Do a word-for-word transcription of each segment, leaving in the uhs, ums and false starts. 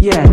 Yeah.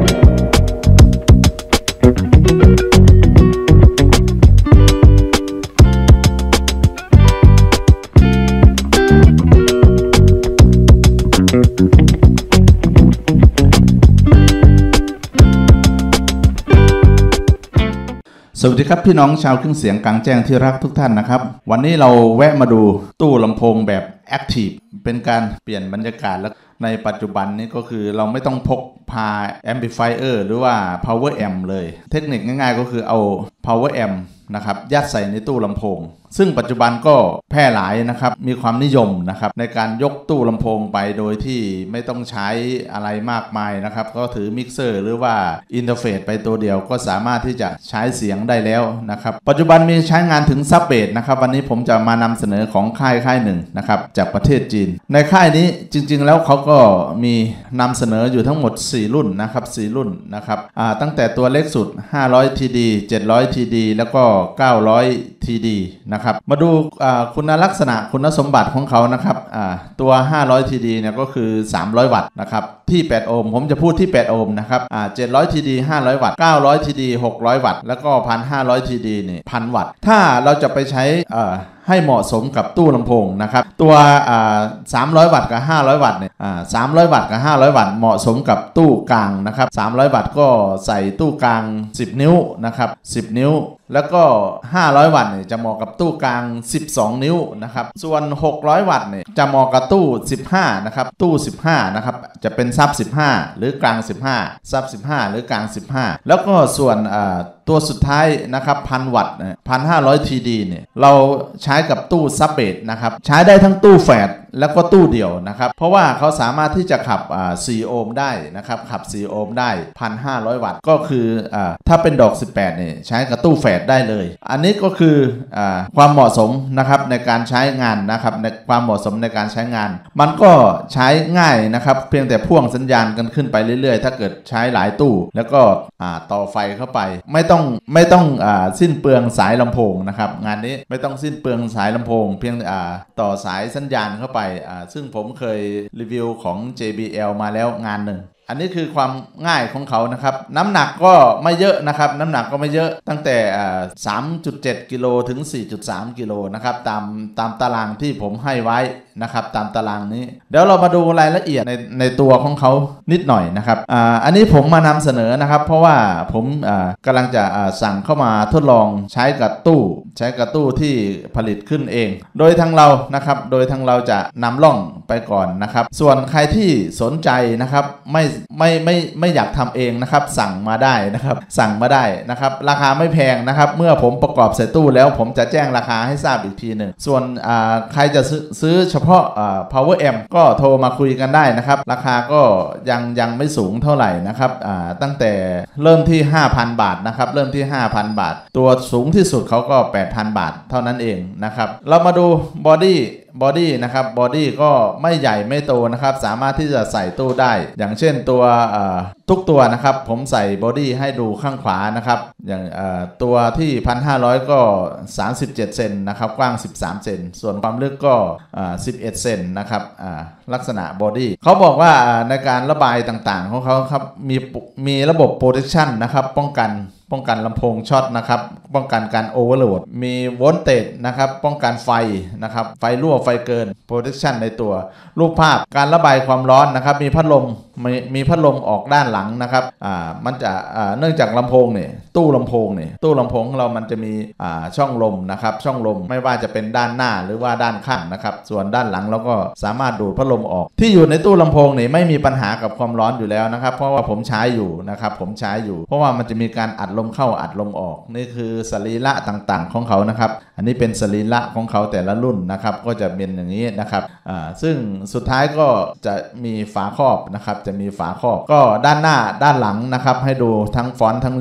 สวัสดีครับพี่น้องชาวเครื่องเสียงกลางแจ้งที่รักทุกท่านนะครับวันนี้เราแวะมาดูตู้ลำโพงแบบแอคทีฟเป็นการเปลี่ยนบรรยากาศแล้วในปัจจุบันนี้ก็คือเราไม่ต้องพกพาแอมพลิฟายเออร์หรือว่า power amp เลยเทคนิคง่ายๆก็คือเอา power amp นะครับยัดใส่ในตู้ลำโพงซึ่งปัจจุบันก็แพร่หลายนะครับมีความนิยมนะครับในการยกตู้ลำโพงไปโดยที่ไม่ต้องใช้อะไรมากมายนะครับก็ถือมิกเซอร์หรือว่าอินเทอร์เฟซไปตัวเดียวก็สามารถที่จะใช้เสียงได้แล้วนะครับปัจจุบันมีใช้งานถึงซับเบสนะครับวันนี้ผมจะมานำเสนอของค่ายค่ายหนึ่งนะครับจากประเทศจีนในค่ายนี้จริงๆแล้วเขาก็มีนำเสนออยู่ทั้งหมดสี่รุ่นนะครับสี่รุ่นนะครับอ่าตั้งแต่ตัวเล็กสุดห้าร้อย ที ดี เจ็ดร้อย ที ดี แล้วก็เก้าร้อย ที ดี นะครับมาดูคุณลักษณะคุณสมบัติของเขานะครับตัวห้าร้อย ที ดี เนี่ยก็คือสามร้อยวัตต์นะครับที่แปดโอห์มผมจะพูดที่แปดโอห์มนะครับเจ็ดร้อย ที ดี ห้าร้อยวัตต์เก้าร้อย ที ดี หกร้อยวัตต์แล้วก็ หนึ่งพันห้าร้อย ที ดี นี่ หนึ่งพัน วัตต์ถ้าเราจะไปใช้ให้เหมาะสมกับตู้ลำโพงนะครับตัวสามร้อยวัตต์กับห้าร้อยวัตต์เนี่ยสามร้อยวัตต์กับห้าร้อยวัตต์เหมาะสมกับตู้กลางนะครับสามร้อยวัตต์ก็ใส่ตู้กลางสิบนิ้วนะครับสิบนิ้วแล้วก็ห้าร้อยวัตต์เนี่ยจะเหมาะกับตู้กลางสิบสองนิ้วนะครับส่วนหกร้อยวัตต์เนี่ยจะเหมาะกับตู้สิบห้านะครับตู้สิบห้านะครับจะเป็นซับสิบห้าหรือกลางสิบห้าซับสิบห้าหรือกลางสิบห้าแล้วก็ส่วนตัวสุดท้ายนะครับหนึ่งพัน วัตต์ หนึ่งพันห้าร้อย ที ดี เนี่ยเราใช้กับตู้ซับเบสนะครับใช้ได้ทั้งตู้แฝดแล้วก็ตู้เดี่ยวนะครับเพราะว่าเขาสามารถที่จะขับสี่โอห์มได้นะครับขับสี่โอห์มได้ หนึ่งพันห้าร้อย วัตต์ก็คือถ้าเป็นดอกสิบแปดเนี่ยใช้กับตู้แฝดได้เลยอันนี้ก็คืออความเหมาะสมนะครับในการใช้งานนะครับในความเหมาะสมในการใช้งานมันก็ใช้ง่ายนะครับเพียงแต่พ่วงสัญญาณกันขึ้นไปเรื่อยๆถ้าเกิดใช้หลายตู้แล้วก็ต่อไฟเข้าไปไม่ต้องไม่ต้องสิ้นเปลืองสายลำโพงนะครับงานนี้ไม่ต้องสิ้นเปลืองสายลำโพงเพียงต่อสายสัญญาณเข้าไปซึ่งผมเคยรีวิวของ เจ บี แอล มาแล้วงานหนึ่งอันนี้คือความง่ายของเขานะครับน้ำหนักก็ไม่เยอะนะครับน้ำหนักก็ไม่เยอะตั้งแต่ สามจุดเจ็ด กิโลถึง สี่จุดสาม กิโลนะครับตามตามตารางที่ผมให้ไว้นะครับตามตารางนี้เดี๋ยวเรามาดูรายละเอียดในในตัวของเขานิดหน่อยนะครับอ่าอันนี้ผมมานำเสนอนะครับเพราะว่าผมอ่ากำลังจะอ่าสั่งเข้ามาทดลองใช้กับตู้ใช้กับตู้ที่ผลิตขึ้นเองโดยทางเรานะครับโดยทางเราจะนำล่องไปก่อนนะครับส่วนใครที่สนใจนะครับไม่ไม่ไม่ไม่อยากทำเองนะครับสั่งมาได้นะครับสั่งมาได้นะครับราคาไม่แพงนะครับเมื่อผมประกอบใส่ตู้แล้วผมจะแจ้งราคาให้ทราบอีกทีหนึ่งส่วนอ่าใครจะซื้อซื้อเฉพาะอ่า power amp ก็โทรมาคุยกันได้นะครับราคาก็ยังยังไม่สูงเท่าไหร่นะครับอ่าตั้งแต่เริ่มที่ ห้าพัน บาทนะครับเริ่มที่ ห้าพัน บาทตัวสูงที่สุดเขาก็ แปดพัน บาทเท่านั้นเองนะครับเรามาดูบอดี้บอดี้นะครับบอดี้ก็ไม่ใหญ่ไม่โตนะครับสามารถที่จะใส่ตู้ได้อย่างเช่นตัวทุกตัวนะครับผมใส่บอดี้ให้ดูข้างขวานะครับอย่างตัวที่ หนึ่งพันห้าร้อย ก็สามสิบเจ็ดเซนนะครับกว้างสิบสามเซนส่วนความลึกก็สิบเอ็ดเซนนะครับลักษณะบอดี้เขาบอกว่าในการระบายต่างๆของเขาครับมีมีระบบ protection นะครับป้องกันป้องกันลำโพงช็อตนะครับป้องกันการโอเวอร์โหลดมีโวลเตจนะครับป้องกันไฟนะครับไฟรั่วไฟเกิน protection ในตัวรูปภาพการระบายความร้อนนะครับมีพัดลมมีมีพัดลมออกด้านหลังนะครับอ่ามันจะอ่าเนื่องจากลำโพงเนี่ยตู้ลำโพงเนี่ยตู้ลำโพงของเรามันจะมีอ่าช่องลมนะครับช่องลมไม่ว่าจะเป็นด้านหน้าหรือว่าด้านข้างนะครับส่วนด้านหลังเราก็สามารถดูดพัดลมออกที่อยู่ในตู้ลำโพงเนี่ยไม่มีปัญหากับความร้อนอยู่แล้วนะครับเพราะว่าผมใช้อยู่นะครับผมใช้อยู่เพราะว่ามันจะมีการอัดลมเข้าอัดลมออกนี่คือสรีระต่างๆของเขานะครับอันนี้เป็นสรีระของเขาแต่ละรุ่นนะครับก็จะเป็นอย่างนี้นะครับอ่าซึ่งสุดท้ายก็จะมีฝาครอบนะครับจะมีฝาครอบก็ด้านหน้าด้านหลังนะครับให้ดูทั้งฟอนต์ทั้งรีเวิร์ส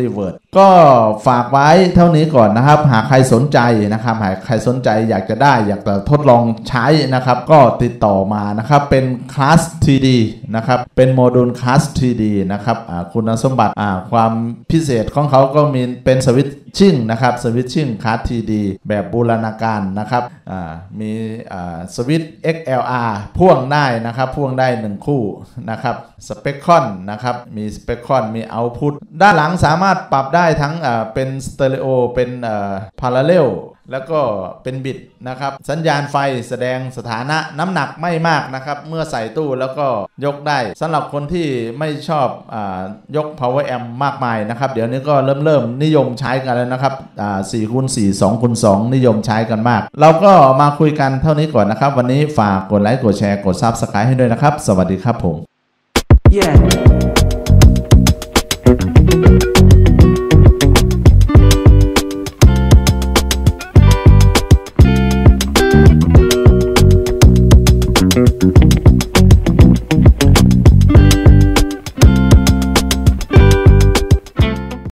ก็ฝากไว้เท่านี้ก่อนนะครับหากใครสนใจนะครับหากใครสนใจอยากจะได้อยากจะทดลองใช้นะครับก็ติดต่อมานะครับเป็นคลาส ที ดี นะครับเป็นโมดูลคลาส ที ดี นะครับคุณสมบัติความพิเศษของเขาก็มีเป็นสวิตชิ่งนะครับสวิตชิ่งคลาส ที ดี แบบบูรณาการนะครับมีสวิตช์ เอ็กซ์ แอล อาร์ พ่วงได้นะครับพ่วงได้หนึ่งคู่นะครับสเปคคอนนะครับมีสเปคคอนมีเอาต์พุตด้านหลังสามารถปรับได้ทั้งเป็นสเตอริโอเป็นพาราเลลแล้วก็เป็นบิตนะครับสัญญาณไฟแสดงสถานะน้ำหนักไม่มากนะครับเมื่อใส่ตู้แล้วก็ยกได้สำหรับคนที่ไม่ชอบอายก power amp มากมายนะครับเดี๋ยวนี้ก็เริ่มเริ่มนิยมใช้กันแล้วนะครับสี่คูณสี่ สองคูณสองนิยมใช้กันมากเราก็มาคุยกันเท่านี้ก่อนนะครับวันนี้ฝากกดไลค์กดแชร์กด Subscribe ให้ด้วยนะครับสวัสดีครับผม yeah